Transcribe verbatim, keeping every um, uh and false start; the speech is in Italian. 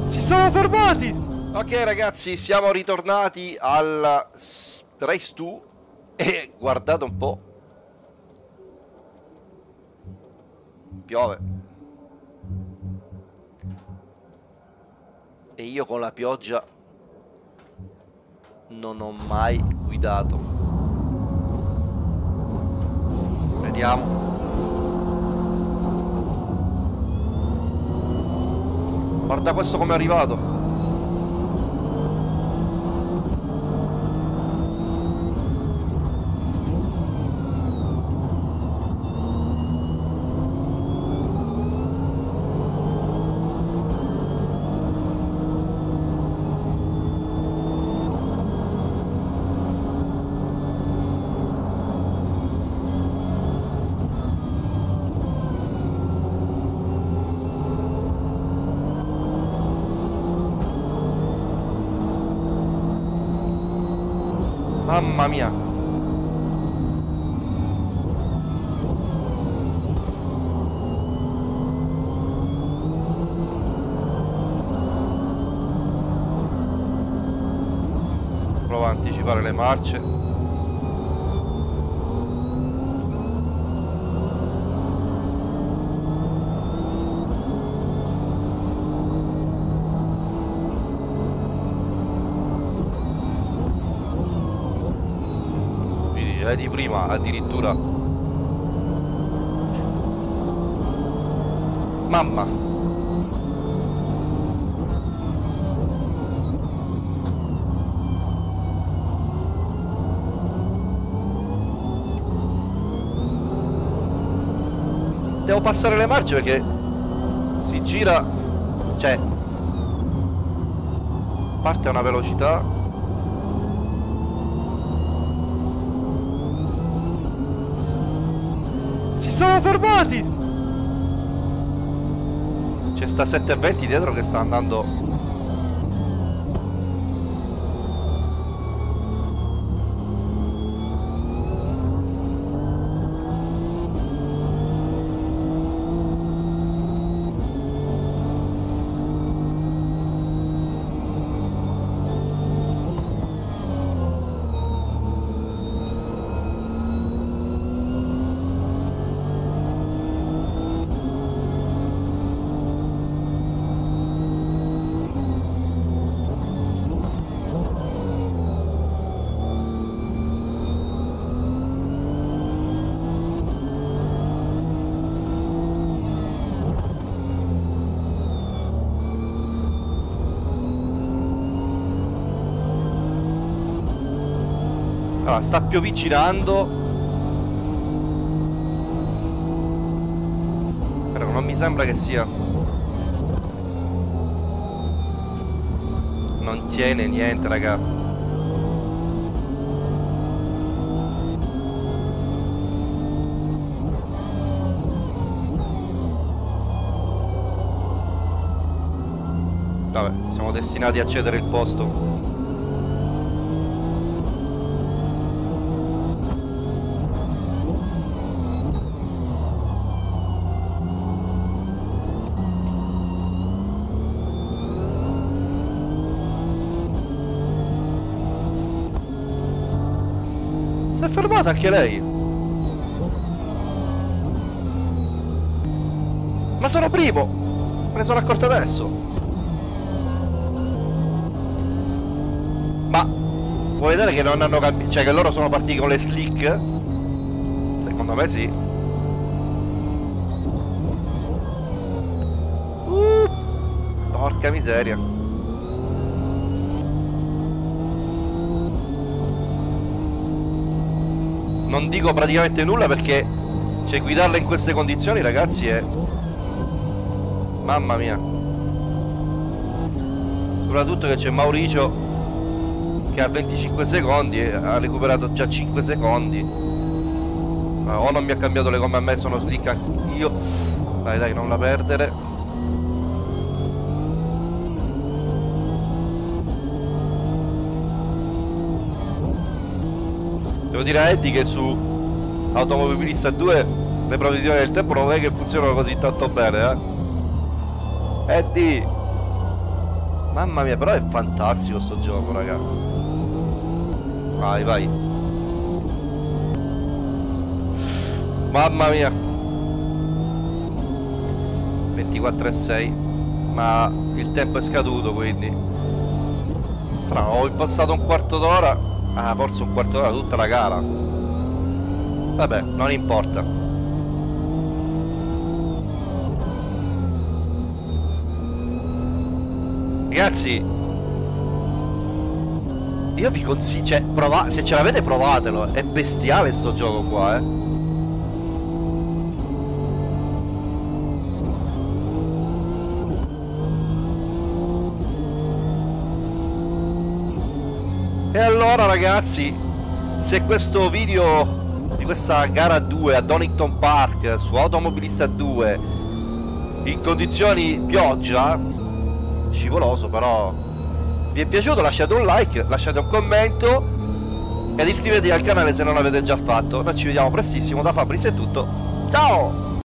Si sono fermati! Ok ragazzi, siamo ritornati al Race due e guardate un po'. Piove. E io con la pioggia non ho mai guidato. Vediamo. Guarda questo come è arrivato. Mamma mia. Provo a anticipare le marce. Di prima addirittura. Mamma. Devo passare le marce perché si gira, cioè parte a una velocità. Si sono fermati! C'è sta sette venti dietro che sta andando. Allora, sta piovigginando. Però non mi sembra che sia. Non tiene niente, raga. Vabbè, siamo destinati a cedere il posto. Si è fermata anche lei. Ma sono primo. Me ne sono accorto adesso. Ma puoi vedere che non hanno cambiato, cioè che loro sono partiti con le slick? Secondo me sì. uh, Porca miseria. Non dico praticamente nulla perché, cioè, guidarla in queste condizioni, ragazzi, è... Mamma mia. Soprattutto che c'è Mauricio che a venticinque secondi ha recuperato già cinque secondi. O non mi ha cambiato le gomme a me, sono slick io. Dai, dai, non la perdere. Devo dire a Eddie che su Automobilista due le previsioni del tempo non è che funzionano così tanto bene, eh. Eddie! Mamma mia, però è fantastico sto gioco, raga. Vai, vai. Mamma mia. ventiquattro e sei. Ma il tempo è scaduto, quindi strano, ho impostato un quarto d'ora. Ah, forse un quarto d'ora tutta la gara. Vabbè, non importa. Ragazzi, io vi consiglio, cioè, prova, se ce l'avete provatelo, è bestiale sto gioco qua, eh. E allora ragazzi, se questo video di questa gara due a Donington Park su Automobilista due in condizioni pioggia, scivoloso però, vi è piaciuto, lasciate un like, lasciate un commento ed iscrivetevi al canale se non l'avete già fatto. Noi ci vediamo prestissimo, da Fabris è tutto, ciao!